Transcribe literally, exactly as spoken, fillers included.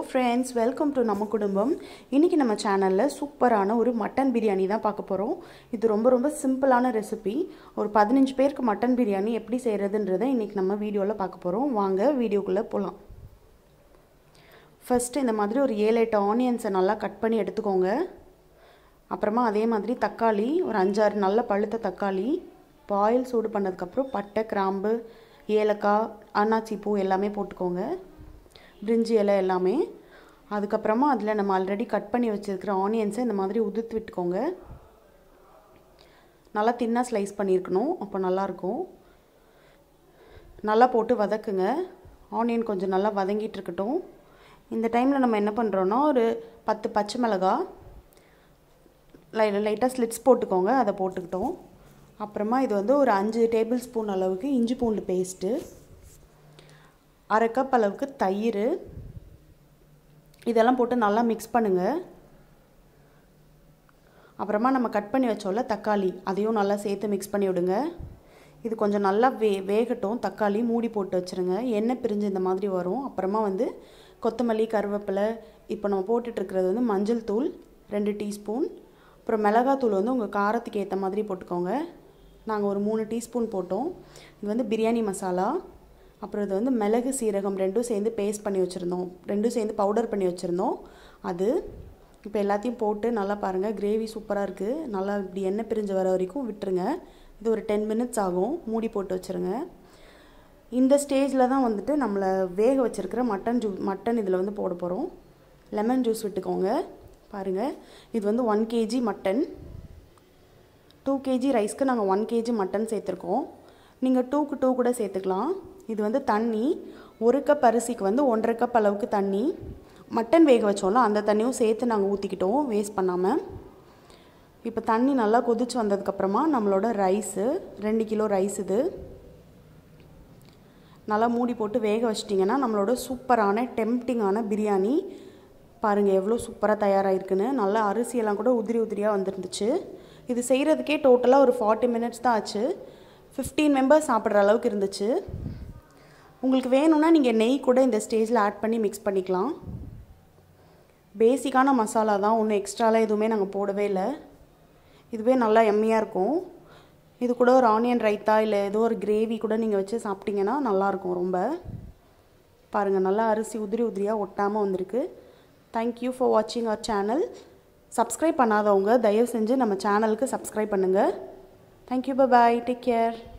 friends, welcome to நம்ம குடும்பம். இன்னைக்கு நம்ம சேனல்ல சூப்பரான ஒரு மட்டன் பிரியாணி தான் பார்க்க போறோம். இது ரொம்ப ரொம்ப சிம்பிளான ரெசிபி. ஒரு பதினைந்து பேருக்கு மட்டன் பிரியாணி எப்படி செய்யறதுன்றதை இன்னைக்கு நம்ம வீடியோல பார்க்க போறோம். வாங்க வீடியோக்குள்ள போலாம். ஃபர்ஸ்ட் இந்த மாதிரி ஒரு ஏழு எட்டு ஆனியன்ஸை நல்லா கட் பண்ணி எடுத்துக்கோங்க. அப்புறமா அதே மாதிரி தக்காளி ஒரு அஞ்சு ஆறு நல்ல பழுத்த தக்காளி, பாயில் சூடு பண்ணதுக்கு அப்புறம் பட்டை, கிராம்பு, ஏலக்காய், அன்னாச்சி பூ எல்லாமே போட்டுக்கோங்க. பிரிஞ்சி இலை எல்லாமே. அதுக்கப்புறமா அதில் நம்ம ஆல்ரெடி கட் பண்ணி வச்சுருக்கிற ஆனியன்ஸை இந்த மாதிரி உதிர்த்து விட்டுக்கோங்க. நல்லா தின்னாக ஸ்லைஸ் பண்ணியிருக்கணும், அப்போ நல்லாயிருக்கும். நல்லா போட்டு வதக்குங்க. ஆனியன் கொஞ்சம் நல்லா வதங்கிட்டு இருக்கட்டும். இந்த டைமில் நம்ம என்ன பண்ணுறோன்னா ஒரு பத்து பச்சை மிளகாய் லை லைட்டாக ஸ்லிட்ஸ் போட்டுக்கோங்க, அதை போட்டுக்கிட்டோம். அப்புறமா இது வந்து ஒரு அஞ்சு டேபிள் ஸ்பூன் அளவுக்கு இஞ்சி பூண்டு பேஸ்ட்டு, அரை கப் அளவுக்கு தயிர், இதெல்லாம் போட்டு நல்லா மிக்ஸ் பண்ணுங்கள். அப்புறமா நம்ம கட் பண்ணி வச்சோம்ல தக்காளி, அதையும் நல்லா சேர்த்து மிக்ஸ் பண்ணி விடுங்க. இது கொஞ்சம் நல்லா வே வேகட்டும். தக்காளி மூடி போட்டு வச்சுருங்க, எண்ணெய் பிரிஞ்சு இந்த மாதிரி வரும். அப்புறமா வந்து கொத்தமல்லி, கருவேப்பிலை, இப்போ நம்ம போட்டுட்ருக்கிறது வந்து மஞ்சள் தூள் ரெண்டு டீஸ்பூன், அப்புறம் மிளகாத்தூள் வந்து உங்கள் காரத்துக்கு ஏற்ற மாதிரி போட்டுக்கோங்க. நாங்கள் ஒரு மூணு டீஸ்பூன் போட்டோம். இது வந்து பிரியாணி மசாலா. அப்புறம் இது வந்து மிளகு சீரகம் ரெண்டும் சேர்ந்து பேஸ்ட் பண்ணி வச்சுருந்தோம், ரெண்டும் சேர்ந்து பவுடர் பண்ணி வச்சுருந்தோம் அது. இப்போ எல்லாத்தையும் போட்டு நல்லா பாருங்கள், கிரேவி சூப்பராக இருக்குது. நல்லா இப்படி எண்ணெய் பிரிஞ்சு வர வரைக்கும் விட்டுருங்க. இது ஒரு டென் மினிட்ஸ் ஆகும். மூடி போட்டு வச்சுருங்க. இந்த ஸ்டேஜில் தான் வந்துட்டு நம்மளை வேக வச்சுருக்கிற மட்டன் ஜூ மட்டன் இதில் வந்து போட போகிறோம். லெமன் ஜூஸ் விட்டுக்கோங்க. பாருங்கள், இது வந்து one KG mutton. Two KG ரைஸ்க்கு நாங்கள் ஒன் கேஜி மட்டன் சேர்த்துருக்கோம். நீங்கள் டூக்கு டூ கூட சேர்த்துக்கலாம். இது வந்து தண்ணி, ஒரு கப் அரிசிக்கு வந்து ஒன்றரை கப் அளவுக்கு தண்ணி. மட்டன் வேக வச்சோம்ல அந்த தண்ணியும் சேர்த்து நாங்கள் ஊற்றிக்கிட்டோம், வேஸ்ட் பண்ணாமல். இப்போ தண்ணி நல்லா கொதிச்சு வந்ததுக்கப்புறமா நம்மளோட ரைஸு, ரெண்டு கிலோ ரைஸ் இது நல்லா மூடி போட்டு வேக வச்சிட்டிங்கன்னா நம்மளோட சூப்பரான டெம்ப்டிங்கான பிரியாணி பாருங்கள் எவ்வளோ சூப்பராக தயாராகிருக்குன்னு. நல்லா அரிசியெல்லாம் கூட உதிரி உதிரியாக வந்துருந்துச்சு. இது செய்கிறதுக்கே டோட்டலாக ஒரு ஃபார்ட்டி மினிட்ஸ் தான் ஆச்சு. ஃபிஃப்டீன் மெம்பர்ஸ் சாப்பிட்ற அளவுக்கு இருந்துச்சு. உங்களுக்கு வேணும்னா நீங்கள் நெய் கூட இந்த ஸ்டேஜில் ஆட் பண்ணி மிக்ஸ் பண்ணிக்கலாம். பேசிக்கான மசாலா தான், ஒன்றும் எக்ஸ்ட்ராலாம் எதுவுமே நாங்கள் போடவே இல்லை. இதுவே நல்லா எம்மியாக இருக்கும். இது கூட ஒரு ஆனியன் ரைத்தா இல்லை ஏதோ ஒரு கிரேவி கூட நீங்கள் வச்சு சாப்பிட்டிங்கன்னா நல்லாயிருக்கும் ரொம்ப. பாருங்கள், நல்லா அரிசி உதிரி உதிரியாக ஒட்டாமல் வந்திருக்கு. தேங்க்யூ ஃபார் வாட்சிங் அவர் சேனல். சப்ஸ்கிரைப் பண்ணாதவங்க தயவு செஞ்சு நம்ம சேனலுக்கு சப்ஸ்கிரைப் பண்ணுங்கள். Thank you, bye bye, take care.